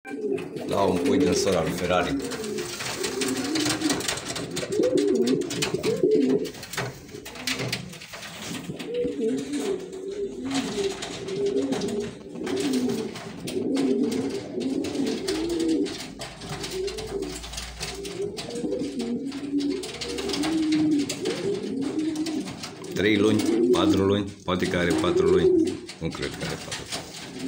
La un pui din sora lui Ferrari. Trei luni, 4 luni, poate că are 4 luni. Nu cred că are 4 luni.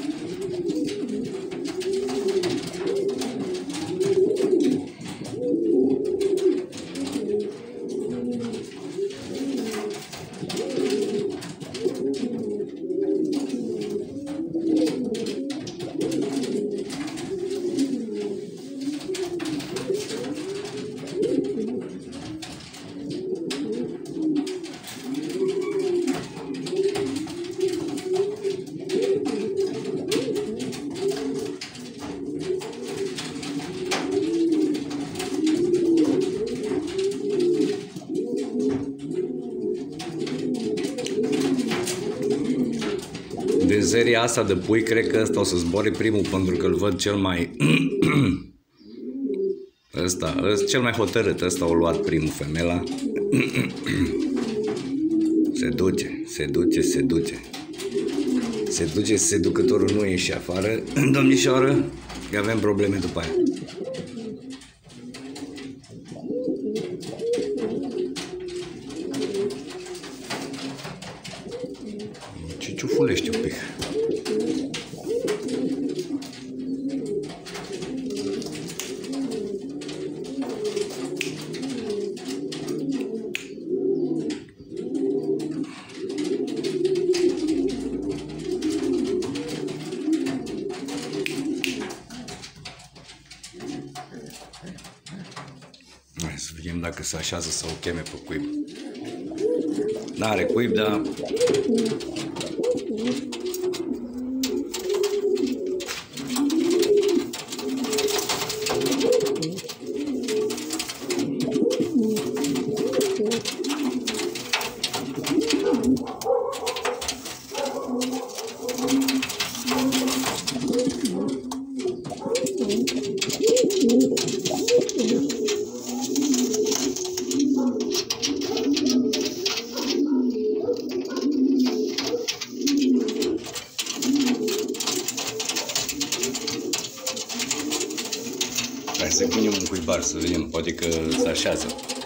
De seria asta de pui, cred că ăsta o să zboare primul, pentru că îl văd cel mai... ăsta cel mai hotărât, ăsta o luat primul, femela. Se duce, se duce, se duce. Se duce, seducătorul nu ieși afară, domnișoară, că avem probleme după aia. Ce ciufulești un pic. Hai să vedem dacă se așează să o cheme pe cuib. N-are cuib, dar... Hai să punem un cuibar să vedem, poate că se așează.